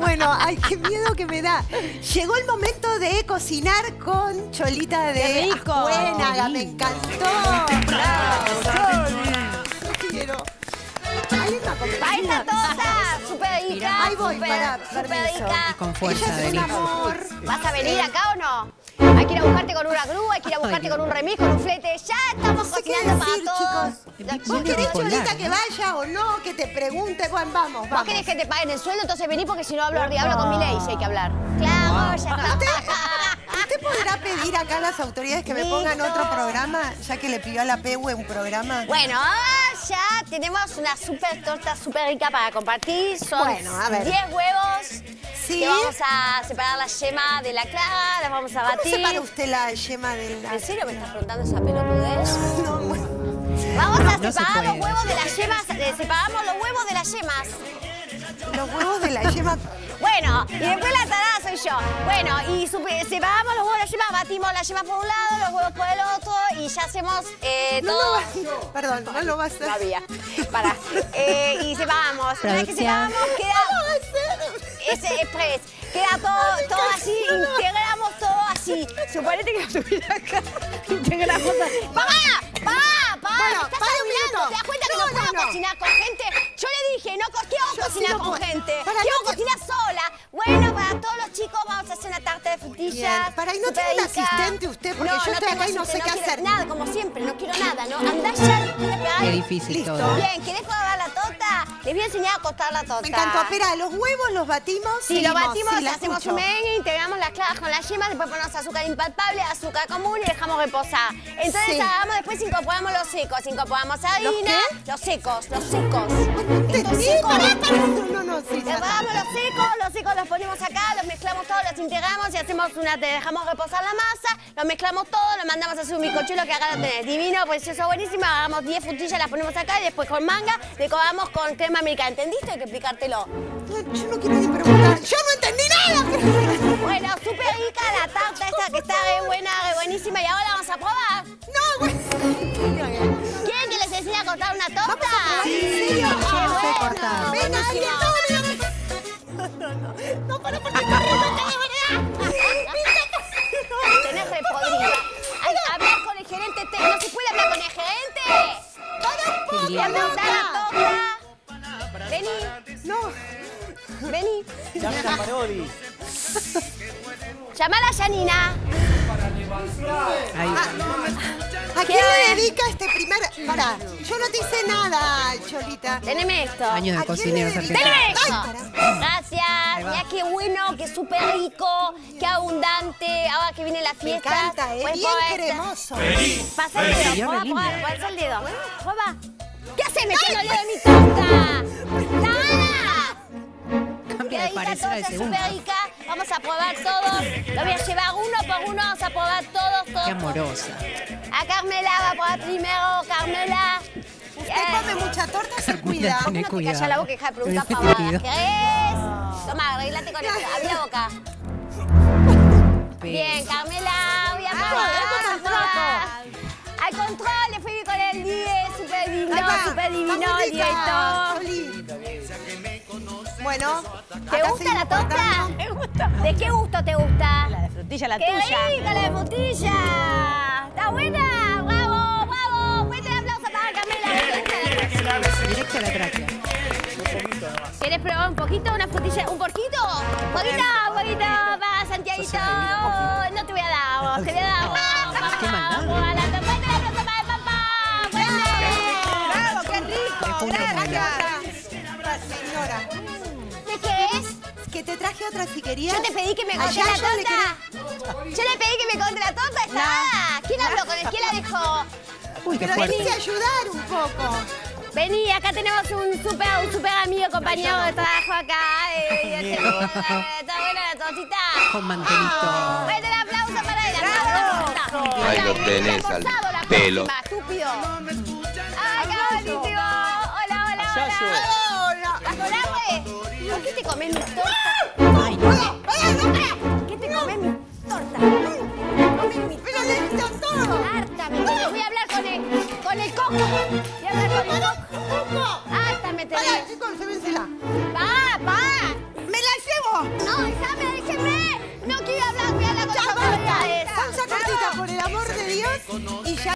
Bueno, ay, qué miedo que me da. Llegó el momento de cocinar con Cholita de Ascuénaga. Me encantó. ¡Bravo, Choli! Quiero. Hay una compañía. ¡Ahí está toda! ¡Súper rica! Ahí voy, para súper rica. Con fuerza, Ella es un amor. ¿Vas a venir acá o no? Hay que ir a buscarte con una grúa, hay que ir a buscarte con un remis, con un flete. Ya estamos cocinando para todos. ¿Vos querés, Cholita, que vaya o no? Que te pregunte. Bueno, vamos. ¿Vos querés que te paguen el sueldo? Entonces vení porque si no hablo con mi ley si hay que hablar. Claro, ya está. ¿Usted podrá pedir acá a las autoridades que me pongan otro programa, ya que le pidió a la PEHUE un programa? Bueno, ya tenemos una súper torta súper rica para compartir. Son 10 huevos. Sí. Que vamos a separar la yema de la clara, las vamos a batir. ¿Cómo separa usted la yema de la...? ¿En serio me estás preguntando esa pelotudez? No, bueno. Vamos a separar los huevos de las yemas. Separamos los huevos de las yemas. Los huevos de la yema... Bueno, y después la tarada soy yo. Bueno, y separamos los huevos de la yema, batimos las yemas por un lado, los huevos por el otro y ya hacemos todo. Perdón, no lo va a hacer. No había. Para. Y separamos. Una vez que separamos, queda... Ese express. Queda todo así, integramos todo así. Suponete que lo tuviera acá. Integramos así. ¡Pará! Bueno, ¿Estás para un hablando? minuto. ¿Te das cuenta que no puedo cocinar con gente? Yo le dije, no quiero cocinar con gente. Quiero cocinar sola. Bueno, para todos los chicos vamos a hacer una tarta de frutillas. Para, ¿y no tiene un asistente usted? Porque yo estoy acá y no sé qué hacer. Nada, como siempre, no quiero nada, ¿no? Andá ya, qué difícil todo. Bien, ¿querés probar la torta? Les voy a enseñar a cortar la torta. Me encantó. Espera, los huevos los batimos. Sí, los batimos, hacemos un merengue, integramos las claras con las yemas, después ponemos azúcar impalpable, azúcar común y dejamos reposar. Entonces hagamos, después incorporamos los secos, incorporamos harina. ¿Los secos? Los secos. No, sí. Preparamos los secos los ponemos acá, los mezclamos todos, los integramos y hacemos dejamos reposar la masa, los mezclamos todo, lo mandamos a hacer un bizcochuelo que acá lo tenés. Divino, precioso, buenísimo. Agarramos 10 frutillas, las ponemos acá y después con manga decoramos con crema americana. ¿Entendiste? Hay que explicártelo. Yo no quiero ni preguntar. ¡Yo no entendí nada! Bueno, súper rica la tarta esta que está re buena, re buenísima. Y ahora la vamos a probar. No, güey. ¿Quieren que les enseñe a cortar una torta? Sí, ¿en serio? ¡Qué bueno! Cortar. Venga, alguien, no, para porque está Tenés re podrida. Hay que hablar con el gerente. No se puede hablar con el gerente. ¡Para un poco! La torta. Vení. No. Vení. Llame a Parodi. Llamala a Janina. ¿A quién le dedica este primer...? Pará, yo no te hice nada, Cholita. Teneme esto. Años de cocineros argentinos. ¡Teneme esto! Ay, Gracias. Mirá qué bueno, qué súper rico, qué abundante. Ahora que viene la fiesta. Me encanta, puedes bien probar cremoso. Pasa el dedo, Señora probá, linda. pasa el dedo. Probá. ¿Qué haces metiendo el dedo en mi torta? ¡Nada! Cambia de parecer al segundo. Súper rica. Vamos a probar todos. Lo voy a llevar uno por uno. Vamos a probar todos. Qué amorosa. A Carmela va a probar primero. Carmela. Usted come mucha torta, se cuida. Tiene No te cuidado. callas la boca y deja de preguntar Tiene pavadas. sentido. ¿Querés? Toma, arreglate con esto. Abrí la boca. Bien, Carmela. Voy a probar. Al control, le fui con el 10. Súper divino, súper divino el directo. Bueno, ¿Te gusta la torta? Me gusta. ¿De qué gusto te gusta? La de frutilla, la ¡Qué tuya. rica la de frutilla! ¿Está buena? ¡Bravo, bravo! Fuerte el aplauso para Carmela. Directo a la tráquea. ¿Quieres probar un poquito? ¿Una frutilla? ¿Un poquito? ¿Poquito? Va, Santiaguito. No te voy a dar vos, te voy a dar. Qué maldad. ¡Fuerte el aplauso para el papá! bravo, qué rico. Gracias. Señora, ¿De qué es? que te traje otra si querías. Yo te pedí que me conté Allá la yo le torta. Yo le pedí que me conté la torta. Está. ¿Quién habló con él? ¿Quién la dejó? Uy, qué Pero fuerte. venís a ayudar un poco. Vení, acá tenemos un super amigo, compañero de trabajo acá. ¿Está buena la tortita? Con mantelito. Fuerte el aplauso para él. Ahí lo tenés al pelo. Estúpido. ¡Ay, qué buenísimo! Hola. Hola. ¿Pastorame? ¿Por qué te comes mi torta? Ay, no. ¿Qué te comes mi torta? Pero le hizo todo. Harta, me tenés. Voy a hablar con el coco. Voy a hablar con el coco. Harta me Pará, tenés. chicos, llévensela. Va. ¡Me la llevo! y ya